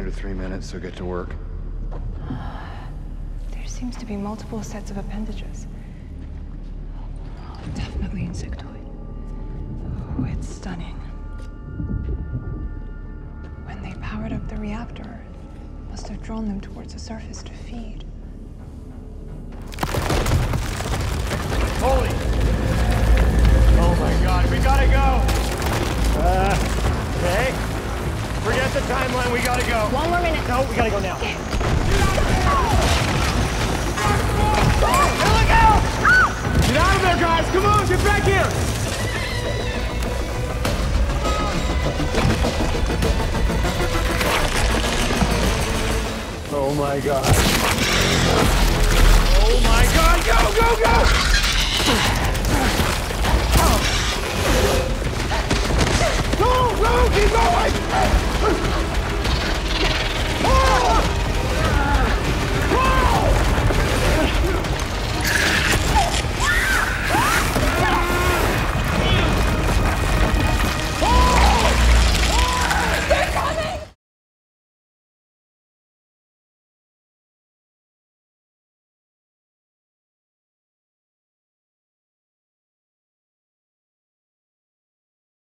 to 3 minutes, so get to work. There seems to be multiple sets of appendages. Oh, definitely insectoid. Oh, it's stunning. When they powered up the reactor, it must have drawn them towards the surface to feed. Holy! Oh my god, we gotta go! Okay. Forget the timeline, we gotta go. One more minute. No, we gotta go now. Okay. Hey, look out! Get out of there, guys! Come on, get back here! Oh my god. Oh my god, go, go, go!